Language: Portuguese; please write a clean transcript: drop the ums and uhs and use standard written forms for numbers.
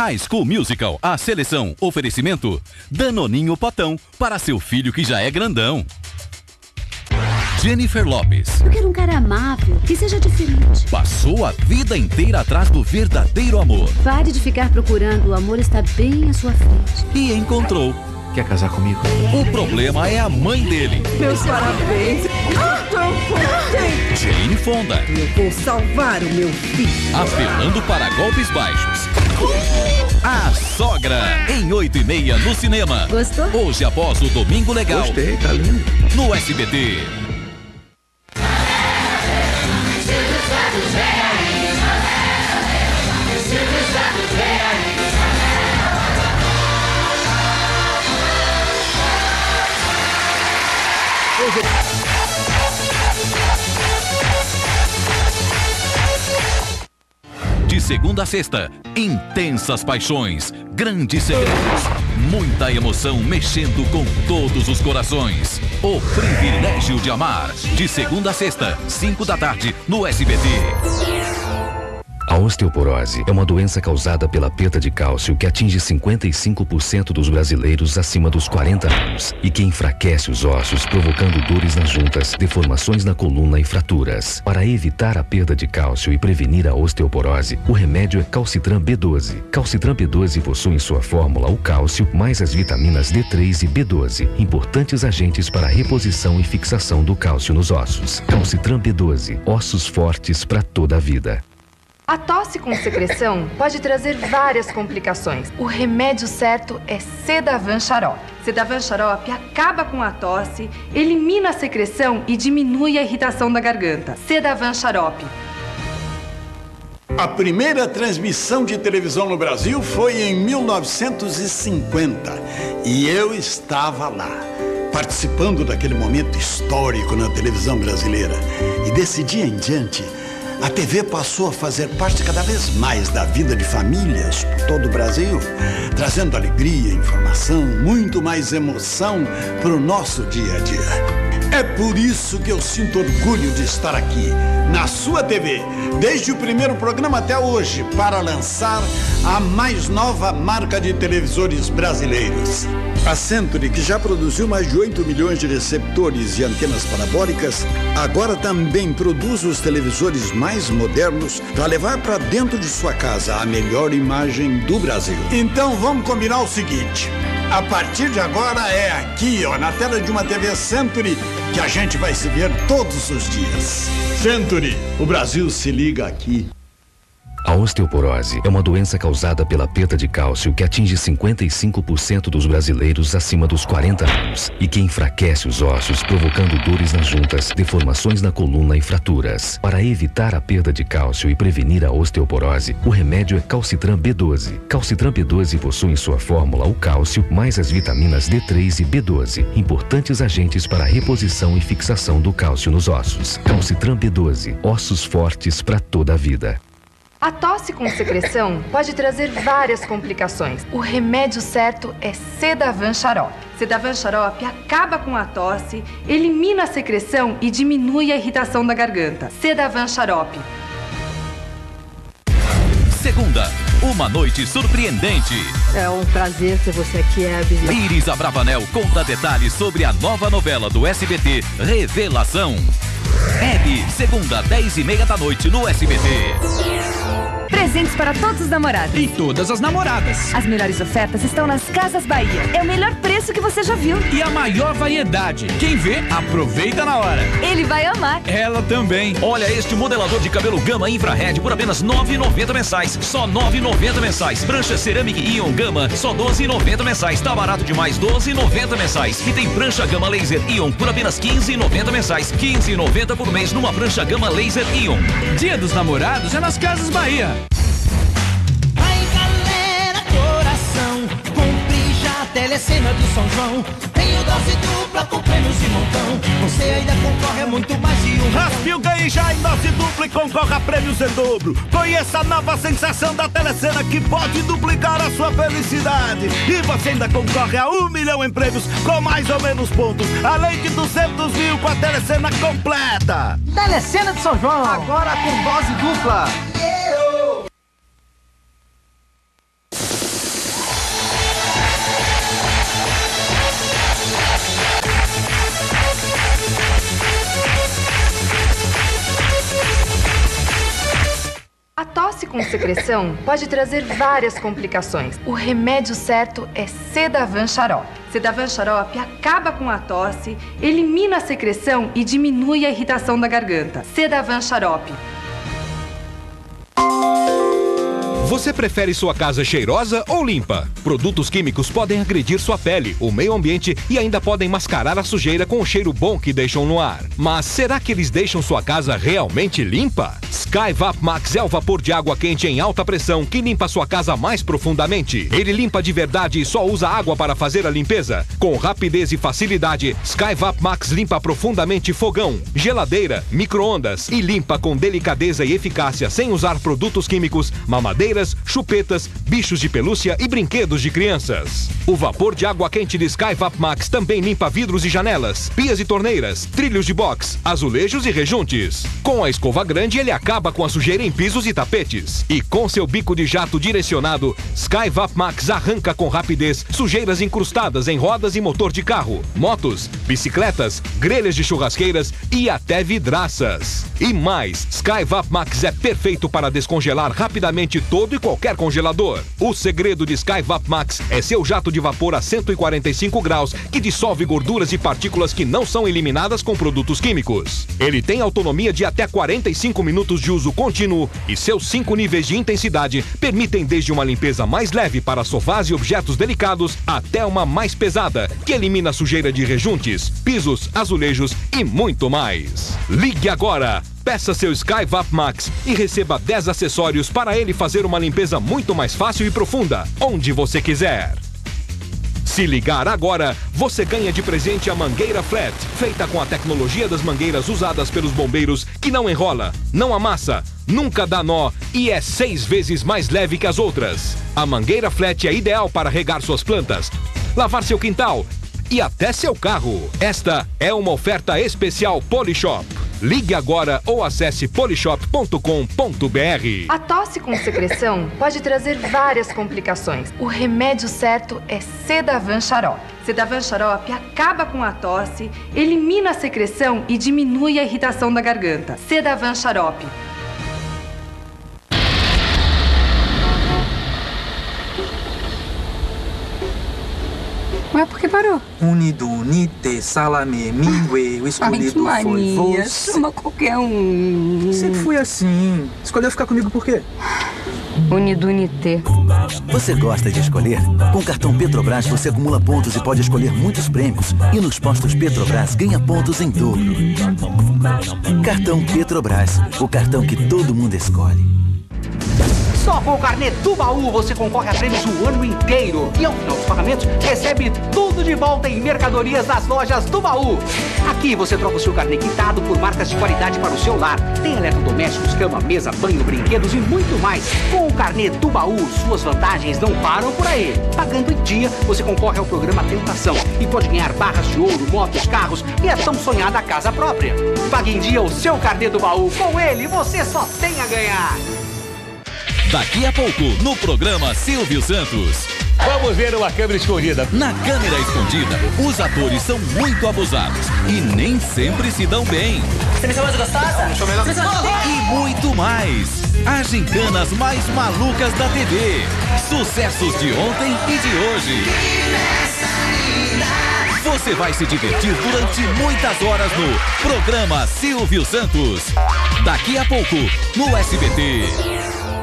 High School Musical, a seleção, oferecimento, Danoninho Potão, para seu filho que já é grandão. Jennifer Lopez. Eu quero um cara amável, que seja diferente. Passou a vida inteira atrás do verdadeiro amor. Pare de ficar procurando, o amor está bem à sua frente. E encontrou. Quer casar comigo? O problema é a mãe dele. Meus parabéns. Tão contente. Jane Fonda. Eu vou salvar o meu filho. Apelando para golpes baixos. A Sogra, em 8h30 no cinema. Gostou? Hoje após o Domingo Legal. Gostei, tá lindo. No SBT. De segunda a sexta, intensas paixões, grandes segredos, muita emoção mexendo com todos os corações. O Privilégio de Amar. De segunda a sexta, 5 da tarde, no SBT. A osteoporose é uma doença causada pela perda de cálcio que atinge 55% dos brasileiros acima dos 40 anos e que enfraquece os ossos, provocando dores nas juntas, deformações na coluna e fraturas. Para evitar a perda de cálcio e prevenir a osteoporose, o remédio é Calcitran B12. Calcitran B12 possui em sua fórmula o cálcio mais as vitaminas D3 e B12, importantes agentes para a reposição e fixação do cálcio nos ossos. Calcitran B12, ossos fortes para toda a vida. A tosse com secreção pode trazer várias complicações. O remédio certo é Sedavan Xarope. Sedavan Xarope acaba com a tosse, elimina a secreção e diminui a irritação da garganta. Sedavan Xarope. A primeira transmissão de televisão no Brasil foi em 1950 e eu estava lá, participando daquele momento histórico na televisão brasileira. E desse dia em diante, a TV passou a fazer parte cada vez mais da vida de famílias por todo o Brasil, trazendo alegria, informação, muito mais emoção para o nosso dia a dia. É por isso que eu sinto orgulho de estar aqui, na sua TV, desde o primeiro programa até hoje, para lançar a mais nova marca de televisores brasileiros. A Century, que já produziu mais de 8 milhões de receptores e antenas parabólicas, agora também produz os televisores mais modernos para levar para dentro de sua casa a melhor imagem do Brasil. Então vamos combinar o seguinte: a partir de agora é aqui, ó, na tela de uma TV Century, que a gente vai se ver todos os dias. Century, o Brasil se liga aqui. A osteoporose é uma doença causada pela perda de cálcio que atinge 55% dos brasileiros acima dos 40 anos e que enfraquece os ossos, provocando dores nas juntas, deformações na coluna e fraturas. Para evitar a perda de cálcio e prevenir a osteoporose, o remédio é Calcitran B12. Calcitran B12 possui em sua fórmula o cálcio mais as vitaminas D3 e B12, importantes agentes para a reposição e fixação do cálcio nos ossos. Calcitran B12, ossos fortes para toda a vida. A tosse com secreção pode trazer várias complicações. O remédio certo é Sedavan Xarope. Sedavan Xarope acaba com a tosse, elimina a secreção e diminui a irritação da garganta. Sedavan Xarope. Segunda, uma noite surpreendente. É um prazer ter você aqui, Hebe. Iris Abravanel conta detalhes sobre a nova novela do SBT, Revelação. Hebe, segunda, 10h30 da noite no SBT. Presentes para todos os namorados. E todas as namoradas. As melhores ofertas estão nas Casas Bahia. É o melhor preço que você já viu. E a maior variedade. Quem vê, aproveita na hora. Ele vai amar. Ela também. Olha este modelador de cabelo Gama Infrared por apenas R$ 9,90 mensais. Só R$ 9,90 mensais. Prancha Ceramic Ion Gama, só R$ 12,90 mensais. Tá barato demais, R$ 12,90 mensais. E tem prancha Gama Laser Ion por apenas R$ 15,90 mensais. R$ 15,90 por mês numa prancha Gama Laser Ion. Dia dos Namorados é nas Casas Bahia. Telecena do São João, tenho dose dupla com prêmios de montão. Você ainda concorre a muito mais de um. Raspe o ganhe já em dose dupla e concorra a prêmios em dobro. Conheça a nova sensação da Telecena que pode duplicar a sua felicidade. E você ainda concorre a 1 milhão em prêmios com mais ou menos pontos, além de 200 mil com a Telecena completa. Telecena do São João, agora com dose dupla. com secreção pode trazer várias complicações. O remédio certo é Sedavan Xarope. Sedavan Xarope acaba com a tosse, elimina a secreção e diminui a irritação da garganta. Sedavan Xarope. Você prefere sua casa cheirosa ou limpa? Produtos químicos podem agredir sua pele, o meio ambiente e ainda podem mascarar a sujeira com o cheiro bom que deixam no ar. Mas será que eles deixam sua casa realmente limpa? Sky Vap Max é o vapor de água quente em alta pressão que limpa sua casa mais profundamente. Ele limpa de verdade e só usa água para fazer a limpeza. Com rapidez e facilidade, Sky Vap Max limpa profundamente fogão, geladeira, micro-ondas e limpa com delicadeza e eficácia sem usar produtos químicos, mamadeiras, chupetas, bichos de pelúcia e brinquedos de crianças. O vapor de água quente de Sky Vap Max também limpa vidros e janelas, pias e torneiras, trilhos de box, azulejos e rejuntes. Com a escova grande, ele acaba com a sujeira em pisos e tapetes. E com seu bico de jato direcionado, Sky Vap Max arranca com rapidez sujeiras incrustadas em rodas e motor de carro, motos, bicicletas, grelhas de churrasqueiras e até vidraças. E mais, Sky Vap Max é perfeito para descongelar rapidamente todo e qualquer congelador. O segredo de Sky Vap Max é seu jato de vapor a 145 graus que dissolve gorduras e partículas que não são eliminadas com produtos químicos. Ele tem autonomia de até 45 minutos de uso contínuo e seus 5 níveis de intensidade permitem desde uma limpeza mais leve para sofás e objetos delicados até uma mais pesada que elimina sujeira de rejuntes, pisos, azulejos e muito mais. Ligue agora! Peça seu Sky Vap Max e receba 10 acessórios para ele fazer uma limpeza muito mais fácil e profunda, onde você quiser. Se ligar agora, você ganha de presente a mangueira Flat, feita com a tecnologia das mangueiras usadas pelos bombeiros, que não enrola, não amassa, nunca dá nó e é 6 vezes mais leve que as outras. A mangueira Flat é ideal para regar suas plantas, lavar seu quintal e até seu carro. Esta é uma oferta especial Polishop. Ligue agora ou acesse polishop.com.br. A tosse com secreção pode trazer várias complicações. O remédio certo é Sedavan Xarope. Sedavan Xarope acaba com a tosse, elimina a secreção e diminui a irritação da garganta. Sedavan Xarope. Ué, por que parou? Unido, unite, salame, mingue, o escolhido foi você. Chama qualquer um. Sempre fui assim. Escolheu ficar comigo por quê? Unido, unite. Você gosta de escolher? Com o cartão Petrobras você acumula pontos e pode escolher muitos prêmios. E nos postos Petrobras ganha pontos em dobro. Cartão Petrobras, o cartão que todo mundo escolhe. Só com o carnê do baú você concorre a prêmios o ano inteiro. E ao final dos pagamentos, recebe tudo de volta em mercadorias das lojas do baú. Aqui você troca o seu carnê quitado por marcas de qualidade para o seu lar. Tem eletrodomésticos, cama, mesa, banho, brinquedos e muito mais. Com o carnê do baú, suas vantagens não param por aí. Pagando em dia, você concorre ao programa Tentação e pode ganhar barras de ouro, motos, carros e a tão sonhada casa própria. Pague em dia o seu carnê do baú. Com ele, você só tem a ganhar. Daqui a pouco, no programa Silvio Santos. Vamos ver uma câmera escondida. Na câmera escondida, os atores são muito abusados e nem sempre se dão bem. Você me chamou de gostosa? E muito mais. As gincanas mais malucas da TV. Sucessos de ontem e de hoje. Você vai se divertir durante muitas horas no programa Silvio Santos. Daqui a pouco, no SBT.